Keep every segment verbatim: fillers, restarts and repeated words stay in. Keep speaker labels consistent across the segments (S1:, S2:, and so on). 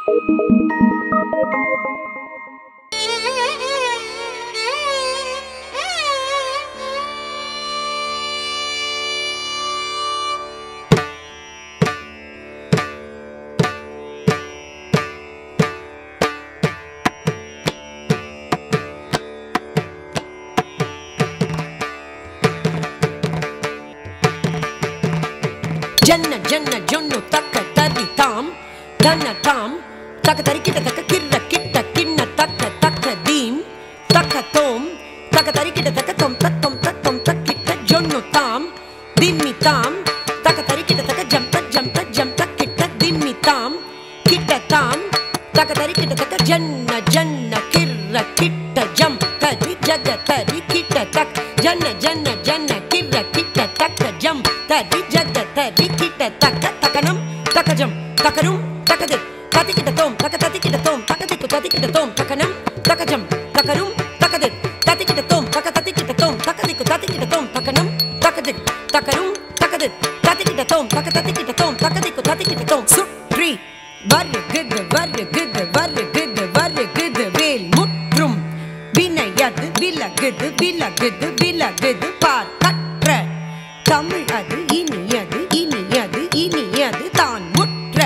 S1: Janna janna jonnu takka tadi tam dana tam takka tari kita takka kirra kitta kinna takka takka dim takka tom takka tari kita takka tom tak tom tak tom tak kitta jonnu tam dimmi tam takka tari kita takka jam tak jam tak jam tak kitta dimmi tam kitta tam takka tari kita takka janna janna kirra kitta jam tadi jaga tadi kitta tak janna janna janna kirra kitta takka jam tadi jaga tadi kitta takka takanam takajam takarum takade tati kitta tom takka tati kitta tom takadiku tati kitta tom takanam takajam takarum takade tati kitta tom takka tati kitta tom takadiku tati kitta tom takanam takadik takarum takade tati kitta tom takka tati kitta tom takadiku tati kitta tom sutri varre gudde varre gudde varre gudde varre gudde vel mutrum vinayad vilagudde vilagudde vilagudde par katra Tamil adu iniyadu iniyadu iniyadu தான் முற்ற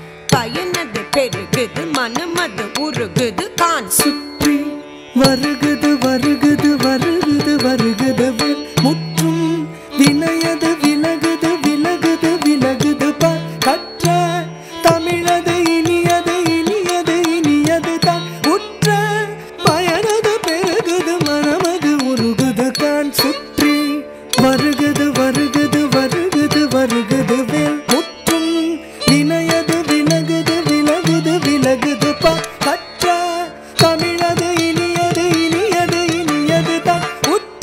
S1: பயனது பெருகுது மனமது உருகுது தான்
S2: சுற்றி வருகுது வருகுது வருகுது வருகுது முற்றும் வினயது விலகுது விலகுது விலகுது பார் கற்ற தமிழது இனியது இனியது இனியது தான் உற்ற பயனது பெருகுது மனமது உருகுது தான் சுற்றி வருகுது வருகுது வருகுது வருகுது வேல் முற்றும் வினயது விலகுது விலகுது விலகுது பா கற்ற தமிழது இனியது இனியது இனியது தான் உற்ற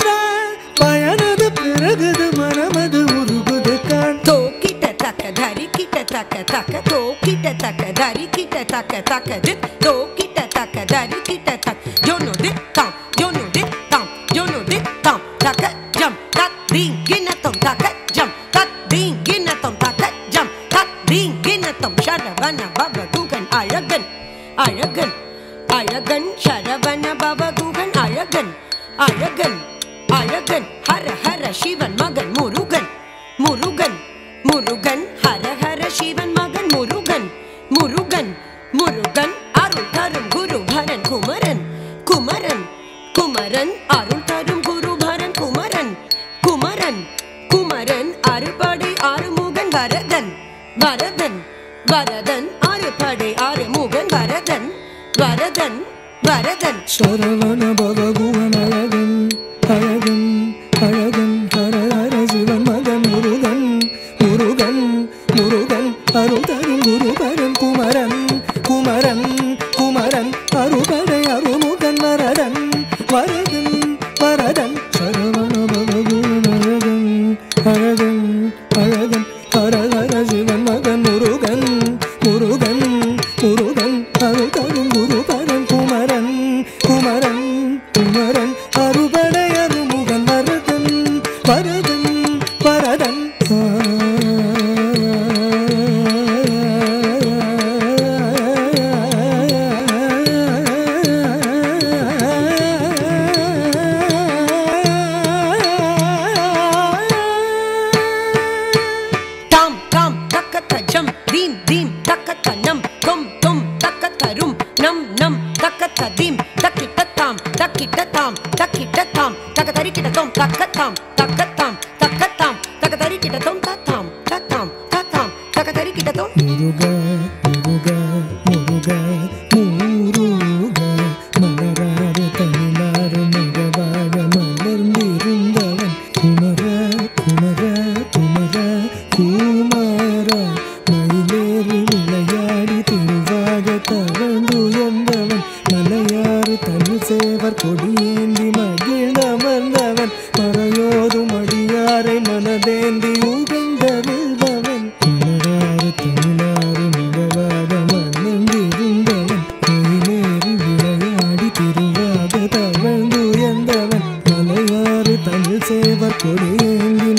S2: பயனது பிறகுது மனமது உருகுது கான்
S1: தோ கிட்ட தக்க தரி கிட்ட தக்க தக்க தோ கிட்ட தக்க தரி கிட்ட தக்க தக்க தித் தோ கிட்ட தக்க தரி கிட்ட தக்க ஜோனு தித் தாம் ஜோனு தித் தாம் ஜோனு தித் தாம் தக்க ஜம் தத் தீங் கிண்ணத்தம் தக்க ஜம் தத் தீங் கிண்ணத்தம் தக்க ஜம் தத் தீங் கிண்ணத்தம் சரவண பவ குகன் அழகன் அழகன் அழகன் சரவண பவ குகன் அழகன் அழகன் அழகன் ஹர ஹர சிவன் மகன் முருகன் முருகன் முருகன் ஹர ஹர சிவன் மகன் முருகன் முருகன் முருகன் அருள் தரும் குரு பரன் குமரன் குமரன் குமரன் அருள் தரும் குரு பரன் குமரன் குமரன் குமரன் அறுபடை ஆறுமுகன் வரதன் வரதன் வரதன் அறுபடை ஆறுமுகன் வரதன் வரதன் வரதன்
S2: சரவண பவகுவன் அழகன் அழகன் அழகன் ஹர ஹர சிவன் மகன் முருகன் முருகன் முருகன் அருள் தரும் குரு பரன் குமரன் குமரன் குமரன் அறுபடை அருமுகன் வரதன் வரதன் வரதன் சரவண பவகுவன் அழகன் அழகன் அழகன் ஹர ஹர சிவன் மகன் முருகன் முருகன் முருகன் அருள் தரும் குரு பரன் குமரன் குமரன் குமரன் அறுபடை அருமுகன் வரதன் வரதன் வரதன்
S1: தாம் தாம் தக்கத்த ஜம் தீம் தீம் தக்கத்த நம் தொம் தொம் தக்கத்த ரும் நம் நம் தக்கத்த தீம் தக்கிட்ட தாம் தக்கிட்ட தாம் தக்கிட்ட தாம் தக்க தரிக்கிட்ட தோம் தக்கத்தாம் தக்கத்தாம் தக்கத்தாம் தக்க தரிக்கிட்ட தோம் தத்தாம் தத்தாம் தத்தாம் தக்க தரிக்கிட்ட தோம்
S2: முருகா முருகா முருகா முருகா மலராறு தமிழாறு மகவாக மலர்ந்திருந்தவன் குமரா குமரா குமரா குமாரா மயிலேறி விளையாடி திருவாக தவழ்ந்துயர்ந்தவன் மலையாறு தமிழ் சேவர் கொடியேந்தி மகிழ்ந்தமர்ந்தவன் மறையோதும் அடியாரை மனதேந்தி உகந்தருள்பவன் மலராறு தமிழாறு மகவாக மலர்ந்திருந்தவன் மயிலேறி விளையாடி திருவாக தவழ்ந்துயர்ந்தவன் மலையாறு தமிழ் சேவர் கொடியேந்தி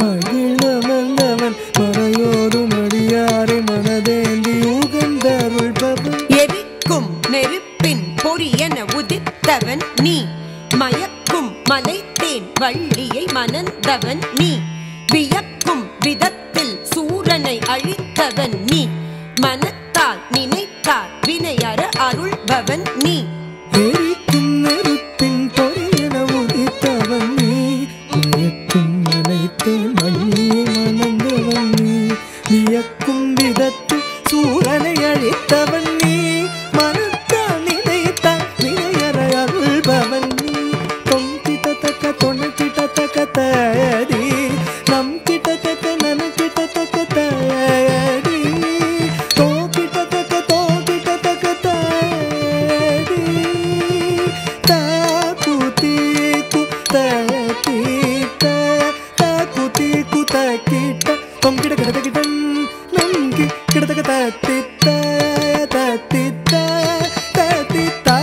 S2: மகிழ்ந்தமர்ந்தவன் மறையோதும் அடியாரை மனதேந்தி உகந்தருள்பவன்
S1: எவி மணக்கும் நெருப்பின் பொரியன உதித்தவன் நீ மயக்கும் மலைத்தேன் வள்ளியை மணந்தவன் நீ வியக்கும் விதத்தில் சூரனை அழித்தவன் நீ மனத்தால் நினைத்தால் வினையற அருள்பவன் நீ
S2: எரிக்கும் நெருப்பின் பொரியன உதித்தவன் நீ மயக்கும் மலைத்தேன் வள்ளியை மணந்தவன் நீ வியக்கும் விதத்தில் சூரனை அழித்தவன் நீ மனத்தால் நினைத்தால் வினையற அருள்பவன் நீ தொம் கிட்டத்தக்க தொண கிட்டத்தக்க தயதி நம் கிட்டத்தக்க நன கிட்டத்தக்க தயதி தோ கிட்டத்தக்க தோ கிட்டத்தக்க தயதி தாக்குதி குத்தயதி தாக்குதி குத்தகிட்ட தொம் கிட்ட கிட்ட கிட்ட நம் கிட்டத்தக்க தத்தி தய தத்தி தய தத்தி தய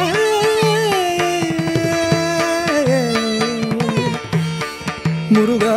S2: முருகா